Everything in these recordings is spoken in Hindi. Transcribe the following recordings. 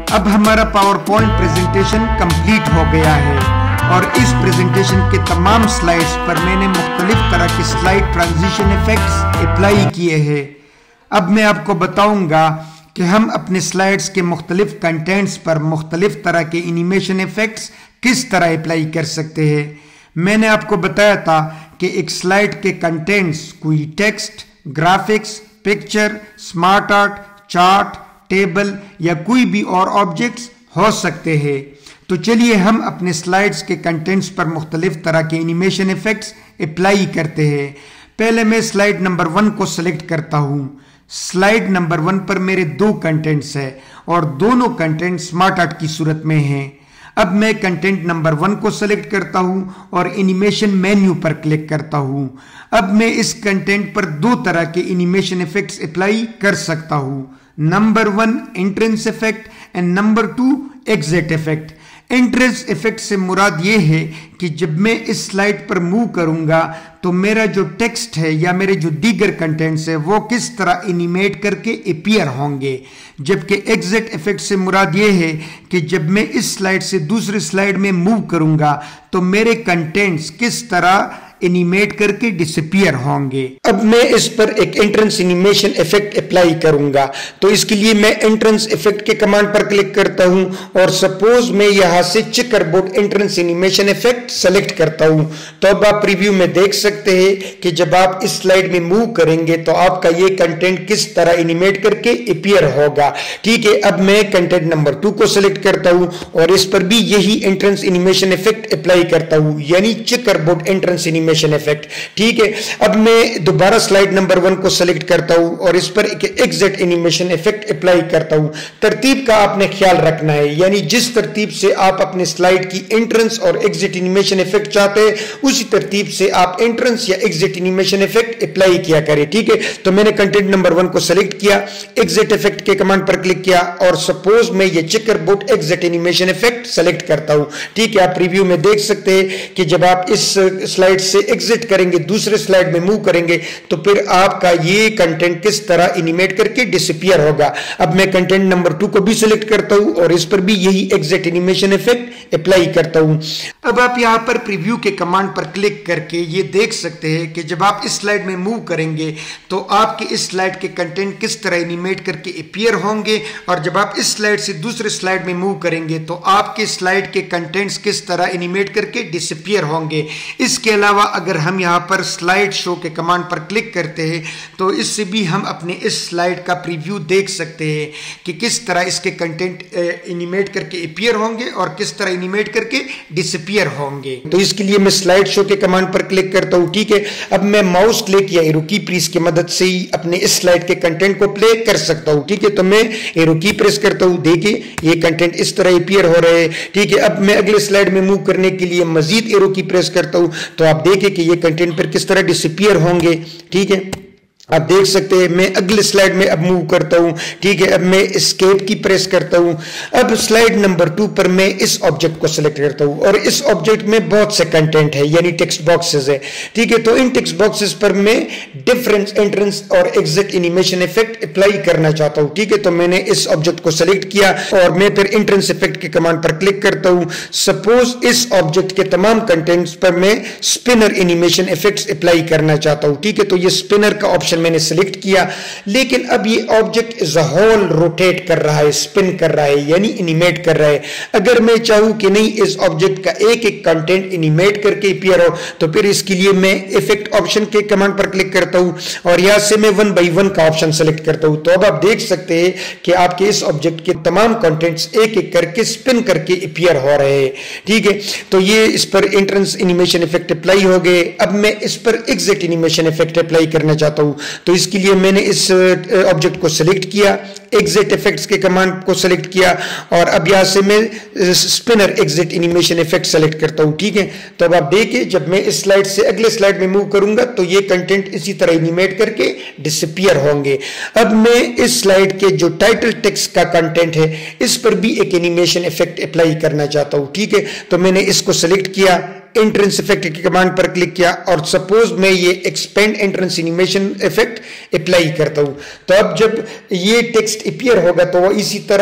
अब हमारा पावर पॉइंट प्रेजेंटेशन कंप्लीट हो गया है और इस प्रेजेंटेशन के तमाम स्लाइड्स पर मैंने मुख्तलिफ तरह के स्लाइड ट्रांजिशन इफेक्ट्स अप्लाई किए हैं। अब मैं आपको बताऊंगा कि हम अपने स्लाइड्स के मुख्तलिफ कंटेंट्स पर मुख्तलिफ तरह के एनिमेशन इफेक्ट्स किस तरह अप्लाई कर सकते हैं। मैंने आपको बताया था कि एक स्लाइड के कंटेंट्स कोई text, graphics, picture, smart art, chart, table या कोई भी और ऑब्जेक्ट्स हो सकते हैं। तो चलिए हम अपने स्लाइड्स के कंटेंट्स पर मुख्तलिफ तरह के एनिमेशन इफेक्ट्स अप्लाई करते हैं। पहले मैं स्लाइड नंबर 1 को सिलेक्ट करता हूं। स्लाइड नंबर 1 पर मेरे 2 कंटेंट्स हैं और दोनों कंटेंट स्मार्ट आर्ट की सूरत में हैं। अब मैं कंटेंट नंबर 1 को सिलेक्ट करता हूं और एनिमेशन मेन्यू पर क्लिक करता हूं। अब मैं इस कंटेंट पर 2 तरह के एनिमेशन इफेक्ट्स अप्लाई कर सकता हूं। Number 1 entrance effect and number 2 exit effect. Entrance effect से मुराद ये है कि जब मैं इस स्लाइड पर मूव करूंगा तो मेरा जो टेक्स्ट है या मेरे जो दीगर कंटेंट्स है वो किस तरह एनिमेट करके अपीयर होंगे, जबकि एग्जिट इफेक्ट से मुराद ये है कि जब मैं इस स्लाइड से दूसरी स्लाइड में मूव करूंगा तो मेरे कंटेंट्स किस तरह एनिमेट करके डिसअपीयर होंगे। अब मैं इस पर एक एंट्रेंस एनिमेशन इफेक्ट अप्लाई करूंगा। तो इसके लिए मैं एंट्रेंस इफेक्ट के कमांड पर क्लिक करता हूं और सपोज मैं यहां से checkerboard entrance animation effect select करता हूं। तो अब आप प्रीव्यू में देख सकते हैं कि जब आप इस स्लाइड में मूव करेंगे तो आपका ये कंटेंट किस तरह एनिमेट करके अपीयर होगा। ठीक है, अब मैं कंटेंट नंबर 2 को सिलेक्ट करता हूं और इस पर भी यही एंट्रेंस एनिमेशन इफेक्ट अप्लाई करता हूं, यानी चेकरबोर्ड एंट्रेंस एनिमेशन इफेक्ट। ठीक है, अब मैं दोबारा स्लाइड नंबर 1 को सिलेक्ट करता हूं और इस पर एक एग्जिट एनिमेशन इफेक्ट अप्लाई करता हूं। तरतीब का आपने ख्याल रखना है, यानी जिस तरतीब से आप अपने स्लाइड की एंट्रेंस और एग्जिट एनिमेशन इफेक्ट चाहते हैं उसी तरतीब से आप एंट्रेंस या एग्जिट एनिमेशन इफेक्ट अप्लाई किया करें। ठीक है, तो मैंने कंटेंट नंबर 1 को सिलेक्ट किया, एग्जिट इफेक्ट के कमांड पर क्लिक किया और सपोज मैं ये checkerboard exit animation effect select करता हूं। ठीक है, आप प्रीव्यू में देख सकते हैं कि जब आप इस स्लाइड से एग्जिट करेंगे, दूसरे स्लाइड में मूव करेंगे तो फिर आपका ये कंटेंट किस तरह एनिमेट करके डिसअपीयर होगा। अब मैं कंटेंट नंबर 2 को भी सिलेक्ट करता हूं और इस पर भी यही एग्जिट एनिमेशन इफेक्ट अप्लाई करता हूं। अब आप यहां पर प्रीव्यू के कमांड पर क्लिक करके ये देख सकते हैं कि जब आप इस स्लाइड में मूव करेंगे तो आपके इस स्लाइड के कंटेंट किस तरह एनिमेट करके अपीयर होंगे और जब आप इस स्लाइड से दूसरे स्लाइड में मूव करेंगे तो आपके स्लाइड के कंटेंट्स किस तरह एनिमेट करके डिसअपीयर होंगे। इसके अलावा अगर हम यहाँ पर स्लाइड शो के कमांड पर क्लिक करते हैं तो इससे भी हम अपने इस स्लाइड का प्रीव्यू देख सकते हैं कि किस तरह इसके कंटेंट एनिमेट करके अपीयर होंगे और किस तरह एनिमेट करके डिसअपीयर होंगे। तो इसके लिए मैं स्लाइड शो के कमांड पर क्लिक करता हूं। ठीक है, अब मैं माउस क्लिक या एरो की प्रेस की मदद से ही अपने इस स्लाइड के कंटेंट को प्ले कर सकता हूं। ठीक है, तो मैं एरो की प्रेस करता हूं, देखिए ये कंटेंट इस तरह अपीयर हो रहे हैं। ठीक है, अब मैं अगले स्लाइड में मूव करने के लिए मजीद एरो की प्रेस करता हूं तो आप देखिए कि ये कंटेंट पर किस तरह डिसअपीयर होंगे। ठीक है, आप देख सकते हैं मैं अगले स्लाइड में अब मूव करता हूं। ठीक है, अब मैं एस्केप की प्रेस करता हूं। अब स्लाइड नंबर 2 पर मैं इस ऑब्जेक्ट को सिलेक्ट करता हूं और इस ऑब्जेक्ट में बहुत से कंटेंट है यानी टेक्स्ट बॉक्सेस है। ठीक है, तो इन टेक्स्ट बॉक्सेस पर मैं डिफरेंस एंट्रेंस और एग्जिट एनिमेशन इफेक्ट अप्लाई करना चाहता हूं। ठीक है, तो मैंने इस ऑब्जेक्ट को सिलेक्ट किया और मैं फिर एंट्रेंस इफेक्ट के कमांड पर क्लिक करता हूं। सपोज इस ऑब्जेक्ट के तमाम कंटेंट्स पर मैं स्पिनर एनिमेशन इफेक्ट्स अप्लाई करना चाहता हूं। ठीक है, तो ये स्पिनर का ऑप्शन मैंने सिलेक्ट किया, लेकिन अब ये object as a whole rotate कर रहा है, स्पिन कर रहा है यानी एनिमेट कर रहा है। अगर मैं चाहूं कि नहीं इस ऑब्जेक्ट का एक एक कंटेंट एनिमेट करके अपीयर हो तो फिर इसके लिए मैं इफेक्ट ऑप्शन के कमांड पर क्लिक करता हूं और यहां से मैं 1 by 1 का ऑप्शन सेलेक्ट करता हूं। तो अब आप देख सकते हैं कि आपके इस ऑब्जेक्ट के तमाम कंटेंट्स एक एक करके स्पिन करके अपीयर हो रहे हैं। ठीक है, तो ये इस पर एंट्रेंस एनिमेशन इफेक्ट अप्लाई हो गए। अब मैं इस पर एग्जिट एनिमेशन इफेक्ट अप्लाई करना चाहता हूं तो इसके लिए मैंने इस ऑब्जेक्ट को सिलेक्ट किया, एग्जिट इफेक्ट्स के कमांड को सिलेक्ट किया और अब यहां से मैं spinner exit animation effect select करता हूं। ठीक है, तो अब आप देखिए जब मैं इस स्लाइड से अगले स्लाइड में मूव करूंगा तो ये कंटेंट इसी तरह एनिमेट करके डिसअपीयर होंगे। अब मैं इस स्लाइड के जो टाइटल टेक्स्ट का कंटेंट है इस पर भी एक एनिमेशन इफेक्ट अप्लाई करना चाहता हूं। ठीक है, तो मैंने इसको सिलेक्ट किया, एंट्रेंस इफेक्ट के कमांड पर क्लिक किया और सपोज मैं ये expand entrance animation effect apply करता हूं तो अब जब ये टेक्स्ट अपीयर होगा तो वो इसी तरह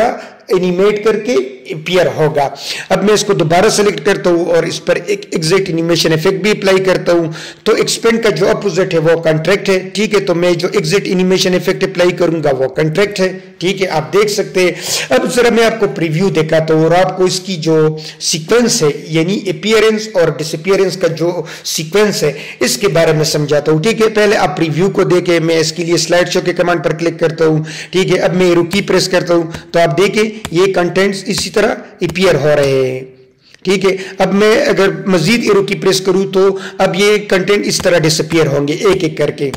एनिमेट करके अपीयर होगा। अब मैं इसको दोबारा सेलेक्ट करता हूं और इस पर एक एग्जिट एनिमेशन इफेक्ट भी अप्लाई करता हूं। तो एक्सपेंड का जो अपोजिट है वो कंट्रैक्ट है, ठीक है। तो मैं जो एग्जिट एनिमेशन इफेक्ट अप्लाई करूंगा वो कंट्रैक्ट है, ठीक है, आप देख सकते हैं। अब जरा मैं आपको प्रीव्यू दिखाता हूं और आपको इसकी जो सीक्वेंस है यानी अपीयरेंस और डिसअपीयरेंस का जो सीक्वेंस है इसके बारे में समझाता हूं, ठीक है। पहले आप प्रीव्यू को देखें, मैं इसके लिए स्लाइड शो के कमांड पर क्लिक करता हूं, ठीक है। अब मैं एरो की प्रेस करता हूं तो आप देखें ये कंटेंट्स इसी तरह अपीयर हो रहे हैं, ठीक है। अब मैं अगर मजीद एरो की प्रेस करूं तो अब ये कंटेंट इस तरह डिसअपीयर होंगे एक एक करके,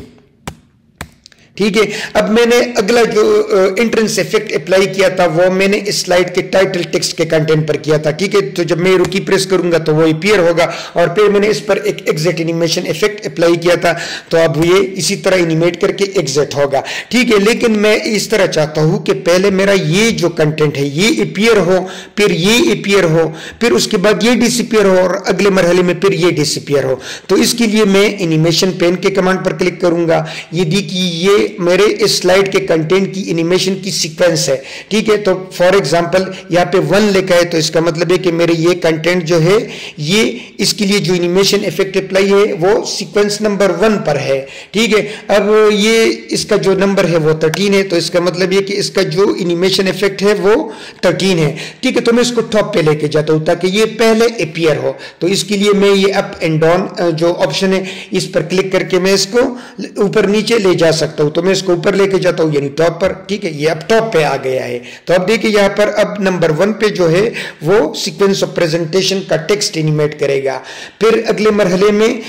ठीक है। अब मैंने अगला जो एंट्रेंस इफेक्ट अप्लाई किया था वो मैंने इस स्लाइड के टाइटल टेक्स्ट के कंटेंट पर किया था, ठीक है। तो जब मैं एरो की प्रेस करूंगा तो वो अपीयर होगा और फिर मैंने इस पर एक एग्जिट एनिमेशन इफेक्ट अप्लाई किया था तो अब ये इसी तरह एनिमेट करके एग्जिट होगा, ठीक है। लेकिन मैं इस तरह चाहता हूं कि पहले मेरा ये जो कंटेंट है ये अपीयर हो, फिर ये अपीयर हो, फिर उसके बाद ये डिसअपीयर हो और अगले मरहले में फिर ये डिसअपीयर हो। तो इसके लिए मैं एनिमेशन पेन के कमांड पर क्लिक करूंगा। ये देखिए ये मेरे इस स्लाइड के कंटेंट की एनिमेशन की सीक्वेंस है, ठीक है। तो फॉर एग्जांपल यहाँ पे 1 लिखा है तो इसका मतलब है कि मेरे ये कंटेंट जो है ये इसके लिए जो एनिमेशन इफेक्ट अप्लाई है वो सीक्वेंस नंबर 1 पर है, ठीक है। अब ये इसका जो नंबर है वो 13 है तो इसका मतलब ये कि इसका जो एनिमेशन इफेक्ट है वो 13 है, ठीक है। तो मैं इसको टॉप पे लेके जाता हूं ताकि ये पहले अपीयर हो। तो इसके लिए मैं ये अप एंड डाउन जो ऑप्शन है इस पर क्लिक करके मैं इसको ऊपर नीचे ले जा सकता हूं। तो मैं इसको ऊपर लेके जाता हूं यानी टॉप पर, ठीक है। ये अब टॉप पे आ गया है। तो अब देखिए यहां पर अब नंबर 1 पे जो है वो सीक्वेंस ऑफ प्रेजेंटेशन का टेक्स्ट एनिमेट करेगा। फिर अगले मरहले में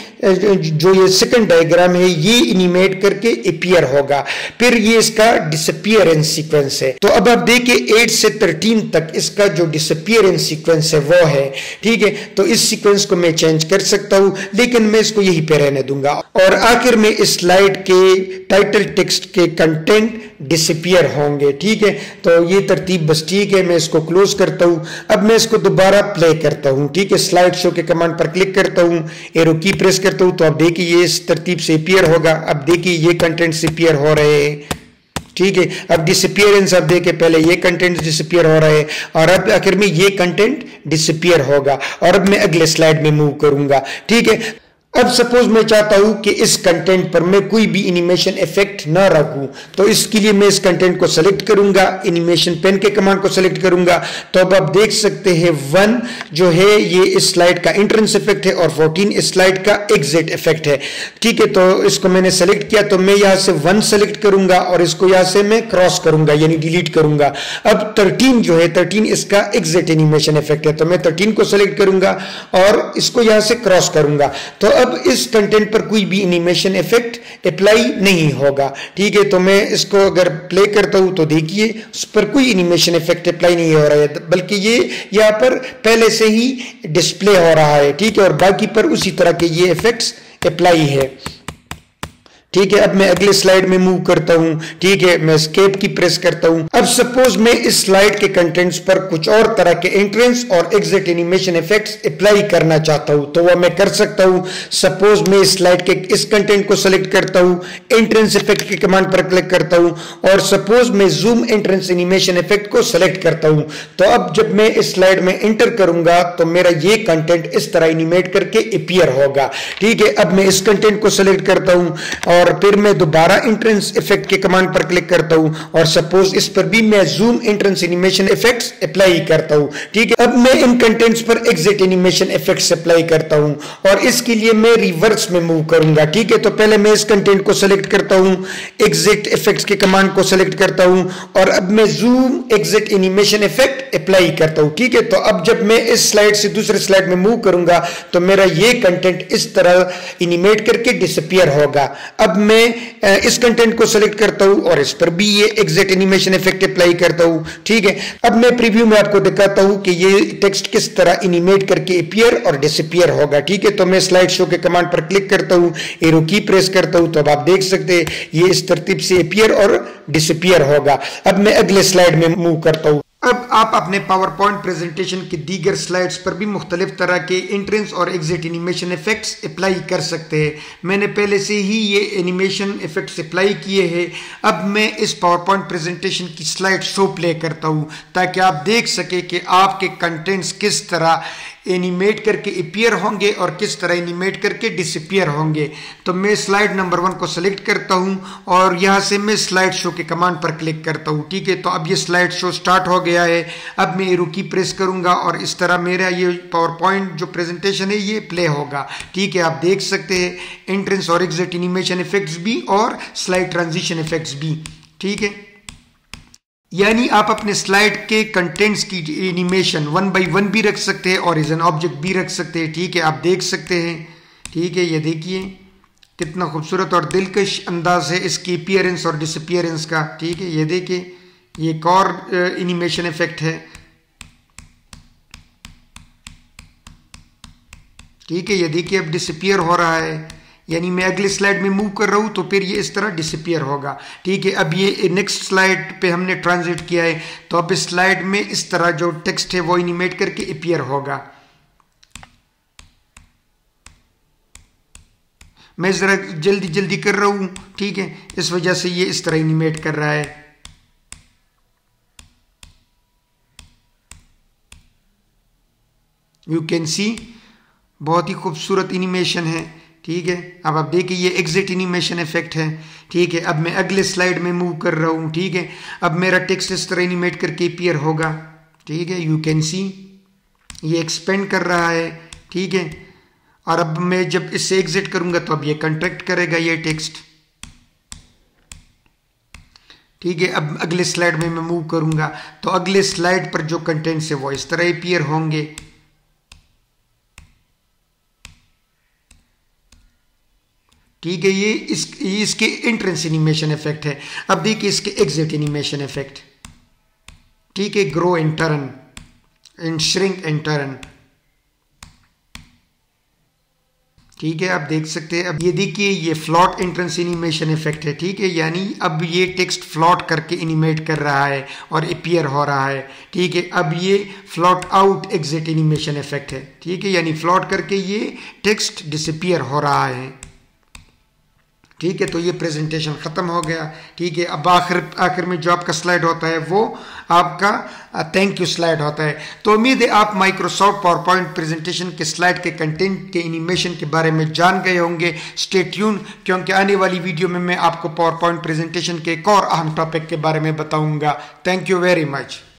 जो ये सेकंड डायग्राम है ये एनिमेट करके अपीयर होगा। फिर ये इसका डिसअपीयरेंस सीक्वेंस है। तो अब आप देखिए 8 से 13 तक इसका जो डिसअपीयरेंस सीक्वेंस है वो है, ठीक है। तो इस सीक्वेंस को मैं चेंज कर सकता हूं लेकिन मैं इसको यहीं पे रहने दूंगा। और आखिर में इस स्लाइड के टाइटल टेक्स्ट के कंटेंट डिसअपीयर होंगे, ठीक है। तो ये तरतीब बस ठीक है। मैं इसको क्लोज करता हूं। अब मैं इसको दोबारा प्ले करता हूं, ठीक है। स्लाइड शो के कमांड पर क्लिक करता हूं, एरो की प्रेस करता हूं तो अब देखिए ये इस तरतीब से अपीयर होगा। अब देखिए ये कंटेंट अपीयर हो रहे हैं, ठीक है। अब डिसअपीयरेंस अब देखिए पहले ये कंटेंट डिसअपीयर हो रहा है और अब आखिर में ये कंटेंट डिसअपीयर होगा और अब मैं अगले स्लाइड में मूव करूंगा, ठीक है। अब सपोज मैं चाहता हूं कि इस कंटेंट पर मैं कोई भी एनिमेशन इफेक्ट ना रखूं तो इसके लिए मैं इस कंटेंट को सेलेक्ट करूंगा, एनिमेशन पेन के कमांड को सेलेक्ट करूंगा। तो अब आप देख सकते हैं 1 जो है ये इस स्लाइड का एंट्रेंस इफेक्ट है और 14 इस स्लाइड का एग्जिट इफेक्ट है, ठीक है। तो इसको मैंने सेलेक्ट किया तो मैं यहां से 1 सेलेक्ट करूंगा और इसको यहां से मैं क्रॉस करूंगा यानी डिलीट करूंगा। अब 13 जो है 13 इसका एग्जिट एनिमेशन इफेक्ट है तो मैं 13 को सेलेक्ट करूंगा और इसको यहां से क्रॉस करूंगा। तो अब इस कंटेंट पर कोई भी एनिमेशन इफेक्ट अप्लाई नहीं होगा, ठीक है। तो मैं इसको अगर प्ले करता हूं तो देखिए उस पर कोई एनिमेशन इफेक्ट अप्लाई नहीं हो रहा है बल्कि ये यहां पर पहले से ही डिस्प्ले हो रहा है, ठीक है। और बाकी पर उसी तरह के ये इफेक्ट्स अप्लाई है, ठीक है। अब मैं अगले स्लाइड में मूव करता हूं, ठीक है। मैं एस्केप की प्रेस करता हूं। अब सपोज मैं इस स्लाइड के कंटेंट्स पर कुछ और तरह के एंट्रेंस और एग्जिट एनिमेशन इफेक्ट्स अप्लाई करना चाहता हूं तो वह मैं कर सकता हूं। सपोज मैं इस स्लाइड के इस कंटेंट को सेलेक्ट करता हूं, एंट्रेंस इफेक्ट के कमांड पर क्लिक करता हूं और सपोज मैं जूम एंट्रेंस एनिमेशन इफेक्ट को सेलेक्ट करता हूं। तो अब जब मैं इस स्लाइड में एंटर करूंगा तो मेरा ये कंटेंट इस तरह एनिमेट करके अपीयर होगा, ठीक है। अब मैं इस कंटेंट को सेलेक्ट करता हूं और फिर मैं दोबारा एंट्रेंस इफेक्ट के कमांड पर क्लिक करता हूं और सपोज इस पर भी मैं zoom entrance animation effects apply करता हूं, ठीक है। अब मैं इन कंटेंट्स पर एग्जिट एनिमेशन इफेक्ट्स अप्लाई करता हूं और इसके लिए मैं रिवर्स में मूव करूंगा, ठीक है। तो पहले मैं इस कंटेंट को सेलेक्ट करता हूं, एग्जिट इफेक्ट्स के कमांड को सेलेक्ट करता हूं और अब मैं zoom exit animation effect apply करता हूं, ठीक है। तो अब जब मैं इस स्लाइड से दूसरे स्लाइड में मूव करूंगा तो मेरा ये कंटेंट इस तरह एनिमेट करके डिसअपीयर होगा। अब मैं इस कंटेंट को सेलेक्ट करता हूं और इस पर भी ये एग्जिट एनिमेशन इफेक्ट अप्लाई करता हूं, ठीक है। अब मैं प्रीव्यू में आपको दिखाता हूं कि ये टेक्स्ट किस तरह एनिमेट करके अपीयर और डिसअपीयर होगा, ठीक है। तो मैं स्लाइड शो के कमांड पर क्लिक करता हूं, एरो की प्रेस करता हूं तो अब आप देख सकते हैं ये इस तरतीब से अपीयर और डिसअपीयर होगा। अब मैं अगले स्लाइड में मूव करता हूं। अब आप अपने पावर पॉइंट प्रेजेंटेशन की दीगर स्लाइड्स पर भी मुख्तलिफ तरह के एंट्रेंस और एग्जिट एनिमेशन इफेक्ट्स अप्लाई कर सकते हैं। मैंने पहले से ही ये एनिमेशन इफेक्ट्स अप्लाई किए हैं। अब मैं इस पावर पॉइंट प्रेजेंटेशन की स्लाइड शो प्ले करता हूँ ताकि आप देख सके कि आपके कंटेंट्स किस तरह एनिमेट करके अपीयर होंगे और किस तरह एनिमेट करके डिसअपीयर होंगे। तो मैं स्लाइड नंबर 1 को सिलेक्ट करता हूं और यहां से मैं स्लाइड शो के कमांड पर क्लिक करता हूं। ठीक है, तो अब ये स्लाइड शो स्टार्ट हो गया है। अब मैं एरो की प्रेस करूंगा और इस तरह मेरा ये पावर पॉइंट जो प्रेजेंटेशन है ये प्ले होगा। ठीक है, आप देख सकते हैं एंट्रेंस और एग्जिट एनिमेशन इफेक्ट्स भी और स्लाइड ट्रांजिशन इफेक्ट्स भी। ठीक है, यानी आप अपने स्लाइड के कंटेंट्स की एनिमेशन 1 by 1 भी रख सकते हैं और एज एन ऑब्जेक्ट भी रख सकते हैं। ठीक है, आप देख सकते हैं। ठीक है, ये देखिए कितना खूबसूरत और दिलकश अंदाज है इसकी अपीयरेंस और डिसअपीयरेंस का। ठीक है, ये देखिए ये एक और एनिमेशन इफेक्ट है। ठीक है, ये देखिए अब डिसअपीयर हो रहा है, यानी मैं अगले स्लाइड में मूव कर रहा हूं तो फिर ये इस तरह डिसअपीयर होगा। ठीक है, अब ये नेक्स्ट स्लाइड पे हमने ट्रांजिट किया है तो अब इस स्लाइड में इस तरह जो टेक्स्ट है वो एनिमेट करके अपीयर होगा। मैं जरा जल्दी जल्दी कर रहा हूं, ठीक है, इस वजह से ये इस तरह एनिमेट कर रहा है। यू कैन सी बहुत ही खूबसूरत एनिमेशन है। ठीक है, अब आप देखिए ये एग्जिट एनिमेशन इफेक्ट है। ठीक है, अब मैं अगले स्लाइड में मूव कर रहा हूं। ठीक है, अब मेरा टेक्स्ट इस तरह एनिमेट करके अपीयर होगा। ठीक है, यू कैन सी ये एक्सपेंड कर रहा है। ठीक है, और अब मैं जब इससे एग्जिट करूंगा तो अब ये कंट्रैक्ट करेगा ये टेक्स्ट। ठीक है, अब अगले स्लाइड में मैं मूव करूंगा तो अगले स्लाइड पर जो कंटेंट्स है वो इस तरह अपीयर होंगे। ठीक है, ये इसके एंट्रेंस एनिमेशन इफेक्ट है। अब देखिए इसके एग्जिट एनिमेशन इफेक्ट। ठीक है, grow and turn and shrink and turn. ठीक है, आप देख सकते हैं। अब ये देखिए ये फ्लॉट एंट्रेंस एनिमेशन इफेक्ट है। ठीक है, यानी अब ये टेक्स्ट फ्लॉट करके एनिमेट कर रहा है और अपीयर हो रहा है। ठीक है, अब ये float out exit animation effect है। ठीक है, यानी फ्लॉट करके ये टेक्स्ट डिसअपीयर हो रहा है। ठीक है, तो ये प्रेजेंटेशन ख़त्म हो गया। ठीक है, अब आखिर में जो आपका स्लाइड होता है वो आपका थैंक यू स्लाइड होता है। तो उम्मीद है आप माइक्रोसॉफ्ट पावर पॉइंट प्रेजेंटेशन के स्लाइड के कंटेंट के एनिमेशन के बारे में जान गए होंगे। स्टे ट्यून, क्योंकि आने वाली वीडियो में मैं आपको पावर पॉइंट प्रेजेंटेशन के एक और अहम टॉपिक के बारे में बताऊंगा। Thank you very much.